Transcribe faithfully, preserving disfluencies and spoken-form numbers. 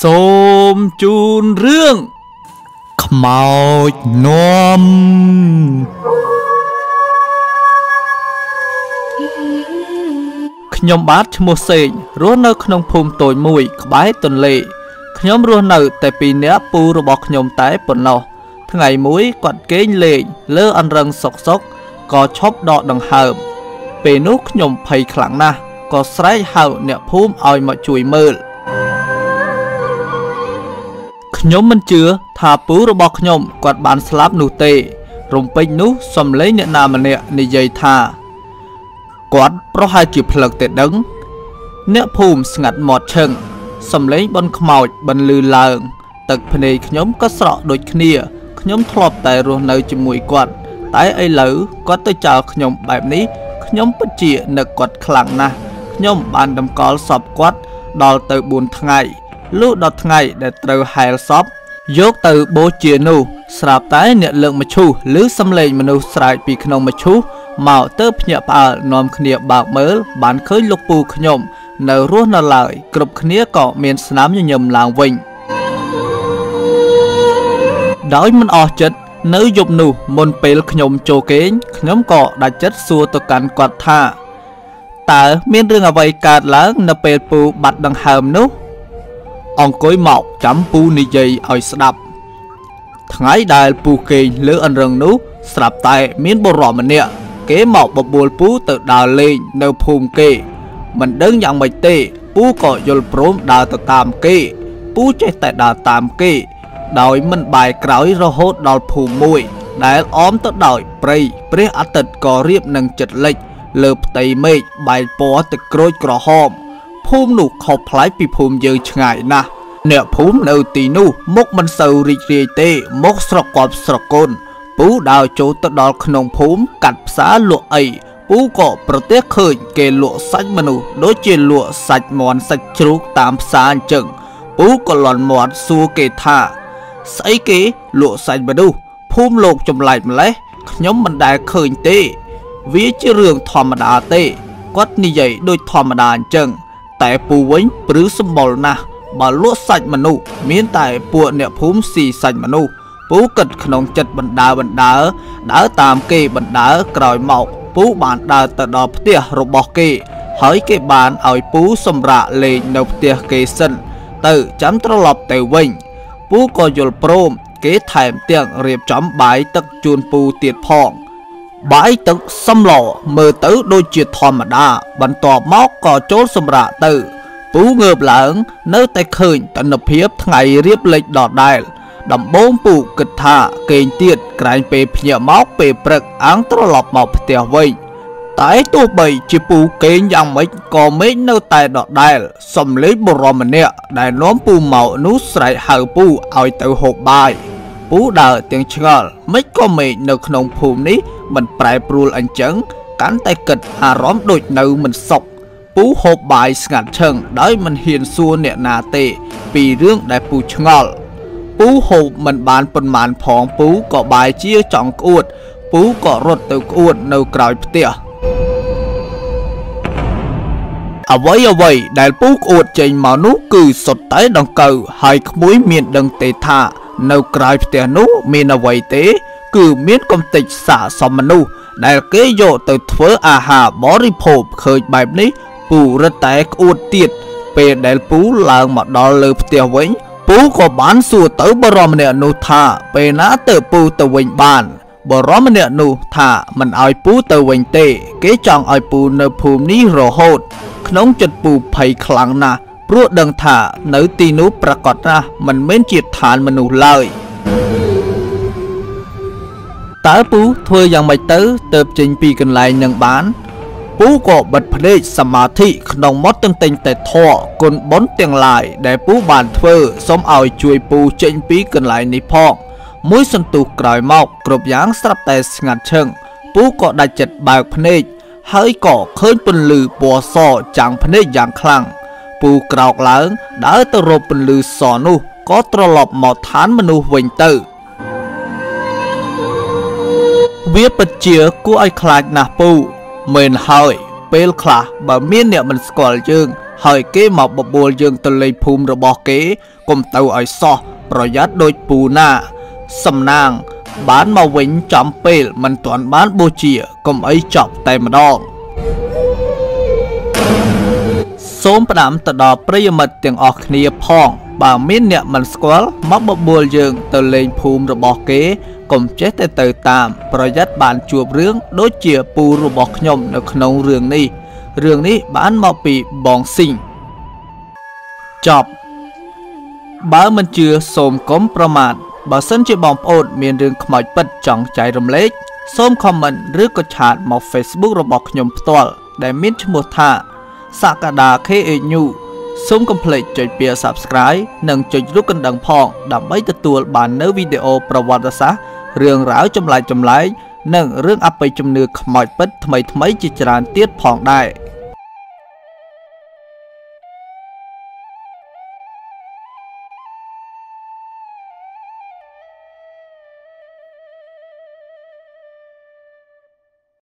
សូមជូនរឿងខ្មោចនាំខ្ញុំបាទឈ្មោះសេងរស់នៅក្នុងភូមិតូចមួយក្បែរទន្លេខ្ញុំរស់នៅតែពីរនាក់ពូរបស់ខ្ញុំតែប៉ុណ្ណោះថ្ងៃមួយគាត់គេងលេងលើអន្រឹងសុកសុកក៏ឈប់ដកដង្ហើមពេលនោះខ្ញុំភ័យខ្លាំងណាស់ក៏ស្រែកហៅអ្នកភូមិឲ្យមកជួយមើលខ្ញុំមិនជឿថាពូរបស់ខ្ញុំគាត់បានស្លាប់នោះទេរំពេចនោះសំឡេងអ្នកណាម្នាក់និយាយថាគាត់ប្រហែលជាផ្លឹកតែដឹងអ្នកភូមិស្ងាត់មាត់ឈឹងសំឡេងបនខ្មោចបន្លឺឡើងទឹកភ្នែកខ្ញុំក៏ស្រក់ដូចគ្នាខ្ញុំធ្លាប់តែរស់នៅជាមួយគាត់តែឥឡូវគាត់ទៅចោលខ្ញុំបែបនេះខ្ញុំពិតជានឹកគាត់ខ្លាំងណាស់ខ្ញុំបានតម្កល់សពគាត់ដល់ទៅបួនថ្ងៃលុះដល់ថ្ងៃដែលត្រូវហែលសពយកទៅបូជានោះស្រាប់តែអ្នកលើកមឈូសឬសំឡេងមនុស្សស្រែកពីក្នុងមឈូសមកទៅភ្ញាក់ផ្អើលនាំគ្នាបើកមើលបានឃើញលោកពូខ្ញុំនៅរស់នៅឡើយគ្រប់គ្នាក៏មានស្នាមញញឹមឡើងវិញដោយមិនអស់ចិត្តនៅយប់នោះមុនពេលខ្ញុំចូលគេងខ្ញុំក៏ដាច់ចិត្តសួរទៅកាន់គាត់ថាតើមានរឿងអ្វីកើតឡើងនៅពេលពូបាត់ដង្ហើមនោះអង្គុយមកចាំពូនិយាយឲ្យស្ដាប់ថ្ងៃដែលពូគេងលើអន្រឹងនោះស្រាប់តែមានបុរសម្នាក់គេមកបបួលពូទៅដើរលេងនៅភូមិគេមិនដឹងយ៉ាងម៉េចទេពូក៏យល់ព្រមដើរទៅតាមគេពូចេះតែដើរតាមគេដោយមិនបែរក្រោយរហូតដល់ភូមិមួយដែលអមទៅដោយព្រៃព្រះអាទិត្យក៏រៀបនឹងជិតលិចលើផ្ទៃមេឃបែកពណ៌ទឹកក្រូចក្រហមភូមិនោះខុសប្លែកពីភូមិយើងឆ្ងាយណាស់អ្នកភូមិនៅទីនោះមុខមិនសូវរីករាយទេមុខស្រកប់ស្រកូនពូដើរចូលទៅដល់ក្នុងភូមិកាត់ផ្សារលក់អីពូក៏ប្រទះឃើញគេលក់សាច់មនុស្សដូចជាលក់សាច់មាន់សាច់ជ្រូកតាមផ្សារអញ្ចឹងពូក៏លន់មាត់សួរគេថាស្អីគេលក់សាច់មនុស្សភូមិលោកចម្លែកម្លេះខ្ញុំមិនដែលឃើញទេវាជារឿងធម្មតាទេគាត់និយាយដូចធម្មតាអញ្ចឹងតែពូវិញព្រឺសម្បល់ណាស់បើលក់សាច់មនុស្សមានតែពួកអ្នកភូមិស៊ីសាច់មនុស្សពូគិតក្នុងចិត្តបណ្ដើបណ្ដើដើរតាមគេបណ្ដើក្រោយមកពូបានដើរទៅដល់ផ្ទះរបស់គេហើយគេបានឲ្យពូសម្រាកលេងនៅផ្ទះគេសិនទៅចាំត្រឡប់ទៅវិញពូក៏យល់ព្រមគេថែមទាំងរៀបចំបាយទឹកជូនពូទៀតផងបាយទឹកសម្លមើលទៅដូចជាធម្មតាបន្ទាប់មកក៏ចូលសម្រាកទៅពូងើបឡើងនៅតែឃើញទិដ្ឋភាពថ្ងៃរៀបលេចដដែលដំបូងពូគិតថាគេងទៀតក្រែងពេលភ្ញាក់មកពេលព្រឹកអាងត្រឡប់មកផ្ទះវិញតែទោះបីជាពូគេងយ៉ាងម៉េចក៏មេឃនៅតែដដែលសំឡេងបុរសម្នាក់ដែលនាំពូមកនោះស្រែកហៅពូឲ្យទៅហូបបាយពូដើរទាំងឆ្ងល់មិនក៏មេឃនៅក្នុងភូមិនេះមិនប្រែប្រួលអញ្ចឹងកាន់តែគិតអារម្មណ៍ដូចនៅមិនសុខពូហូបបាយស្ងាត់ឈឹងដោយមិនហ៊ានសួរអ្នកណាទេពីរឿងដែលពូឆ្ងល់ពូហូបមិនបានប៉ុន្មានផងពូក៏បែរជាចង់ក្អួតពូក៏រត់ទៅក្អួតនៅក្រោយផ្ទះអ្វីអ្វីដែលពូក្អួតចេញមកនោះគឺសុទ្ធតែដង្កូវហើយក្មួយមានដឹងទេថានៅក្រោយផ្ទះនោះមានអ្វីទេគឺមានកំទេចសាកសមមនុស្សដែលគេយកទៅធ្វើអាហារបរិភោគឃើញបែបនេះពូរត់តែក្អួតទៀតពេលដែលពូឡើងមកដល់លើផ្ទះវិញពូក៏បានសួរទៅបរិមម្នាក់នោះថាពេលណាទៅពូទៅវិញបានបរិមម្នាក់នោះថាមិនឲ្យពូទៅវិញទេគេចង់ឲ្យពូនៅភូមិនេះរហូតក្នុងចិត្តពូភ័យខ្លាំងណាស់ព្រោះដឹងថានៅទីនោះប្រកាសណាស់មិនមែនជាឋានមនុស្សឡើយតើពូធ្វើយ៉ាងម៉េចទៅទើបចេញពីកន្លែងនឹងបានពូក៏បិទភ្នែកសមាធិក្នុងមាត់ទន្ទិញតែធម៌គុណបុណ្យទាំងឡាយដែលពូបានធ្វើសូមឲ្យជួយពូចេញពីកន្លែងនេះផងមួយសន្ទុះក្រោយមកគ្រប់យ៉ាងស្រាប់តែស្ងាត់ឈឹងពូក៏ដាច់ចិត្តបើកភ្នែកហើយក៏ឃើញពន្លឺពណ៌សចាំងភ្នែកយ៉ាងខ្លាំងពូក្រោកឡើងដើរទៅរកពន្លឺសនោះក៏ត្រឡប់មកឋានមនុស្សវិញទៅវាពិតជាគួរឲ្យខ្លាចណាស់ពូមែនហើយពេលខ្លះបើមានអ្នកមិនស្គាល់យើងហើយគេមកបបួលយើងទៅលេងភូមិរបស់គេកុំទៅឲ្យសោះប្រយ័ត្នដូចពូណាសំណាងបានមកវិញចំពេលមិនទាន់បានបូជាកុំអីចប់តែម្ដងសូមផ្ដាំទៅដល់ប្រិយមិត្តទាំងអស់គ្នាផងបើមានអ្នកមិនស្គាល់មកបបួលយើងទៅលេងភូមិរបស់គេកុំចេះតែទៅតាមប្រយ័ត្នបានជួបរឿងដូចជាពូរបស់ខ្ញុំនៅក្នុងរឿងនេះរឿងនេះបានមកពីបងស៊ីងចប់បើមិនជឿសូមកុំប្រមាថបើសិនជាបងប្អូនមានរឿងខ្មោចពិតចង់ចែករំលែកសូម comment ឬក៏ឆាតមក Facebook របស់ខ្ញុំផ្ទាល់ដែលមានឈ្មោះថាសក្តា ខេ អេច ញូ សូមកុំភ្លេចចុចពាក្យ Subscribe និងចុចរូបកណ្ដឹងផងដើម្បីទទួលបាននូវវីដេអូប្រវត្តិសាស្ត្ររឿងរ៉ាវចម្លែកចម្លែកនិងរឿងអបិយជំនឿខ្មោចពិតថ្មីៗជាច្រើនទៀតផងដែរ